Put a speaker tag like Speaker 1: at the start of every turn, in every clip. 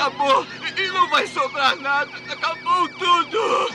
Speaker 1: acabou e não vai sobrar nada. Acabou tudo.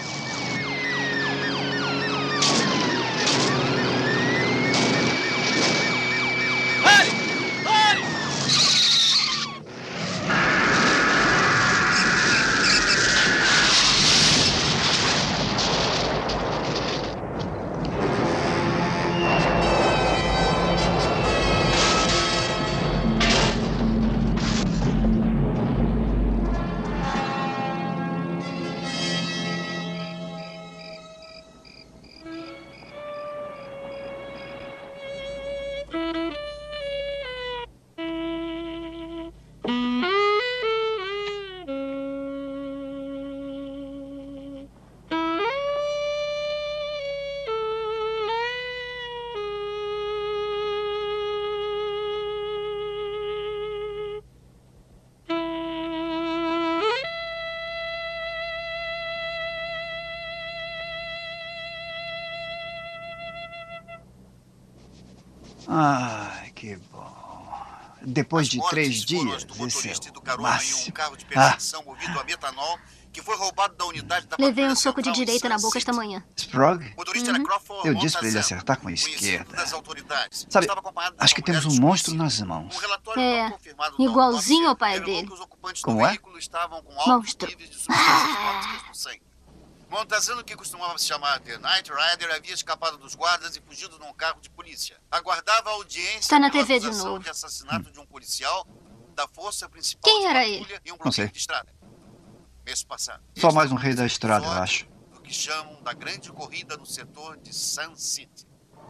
Speaker 2: Ai, que bom. Depois de 3 dias, esse é o máximo.
Speaker 3: Um carro de perseguição movido a metanol que foi roubado da unidade da
Speaker 4: Levei um
Speaker 3: patrulha
Speaker 4: soco de
Speaker 3: central em
Speaker 4: direita na
Speaker 3: Sun
Speaker 4: boca esta
Speaker 3: City.
Speaker 4: manhã.
Speaker 2: Sprague?
Speaker 3: O motorista era Crawford
Speaker 2: Eu disse para ele
Speaker 3: Montazano,
Speaker 2: acertar com a
Speaker 3: conhecido
Speaker 2: esquerda.
Speaker 3: das autoridades.
Speaker 2: Sabe,
Speaker 3: Estava acompanhado de
Speaker 2: acho
Speaker 3: uma
Speaker 2: que
Speaker 3: mulher
Speaker 2: temos um monstro
Speaker 3: desconhecida.
Speaker 2: nas mãos.
Speaker 3: Um relatório
Speaker 4: É,
Speaker 3: não confirmado da
Speaker 4: igualzinho
Speaker 3: autópsia
Speaker 4: ao pai
Speaker 3: revelou
Speaker 4: dele.
Speaker 3: que os ocupantes
Speaker 2: Como
Speaker 3: do
Speaker 2: é?
Speaker 3: veículo estavam com altos
Speaker 4: Monstro.
Speaker 3: níveis de substâncias tóxicas no sangue. Montazano, que costumava se chamar The Night Rider, havia escapado dos guardas e fugido num carro de polícia. Aguardava a audiência
Speaker 4: Está na
Speaker 3: pela
Speaker 4: TV de
Speaker 3: acusação
Speaker 4: novo.
Speaker 3: de assassinato de um policial da força principal
Speaker 4: Quem
Speaker 3: de
Speaker 4: era
Speaker 3: patrulha em um
Speaker 2: Não sei.
Speaker 3: bloqueio de estrada. Mês passado.
Speaker 2: Só
Speaker 3: Este
Speaker 2: mais um
Speaker 3: é
Speaker 2: rei da estrada, eu
Speaker 3: episódio
Speaker 2: acho.
Speaker 3: do que chamam da grande corrida no setor de Sun City.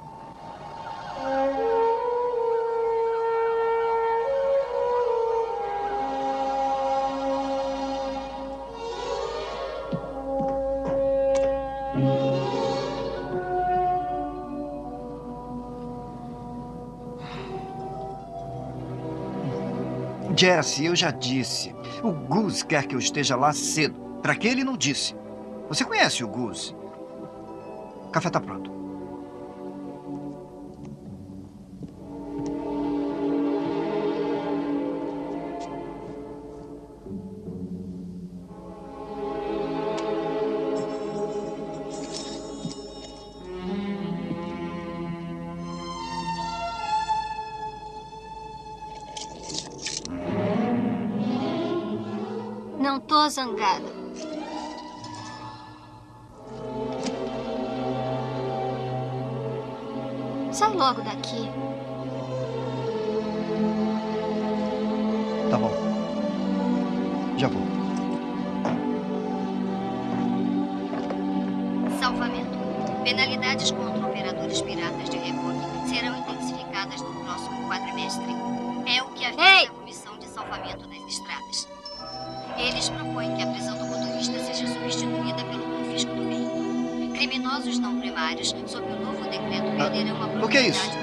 Speaker 2: Jesse, eu já disse. O Goose quer que eu esteja lá cedo. Para que ele não disse? Você conhece o Goose? O café tá pronto.
Speaker 4: Não tô zangada. Sai logo daqui.
Speaker 2: Tá bom. Já vou.
Speaker 5: Salvamento. Penalidades contra operadores piratas de reboque serão intensificadas no próximo quadrimestre. É o que avisa
Speaker 4: Ei!
Speaker 5: a Comissão de Salvamento das Estradas. Eles propõem que a prisão do motorista seja substituída pelo confisco do veículo. Criminosos não primários, sob o novo decreto, perderão a
Speaker 2: o que é isso?
Speaker 5: propriedade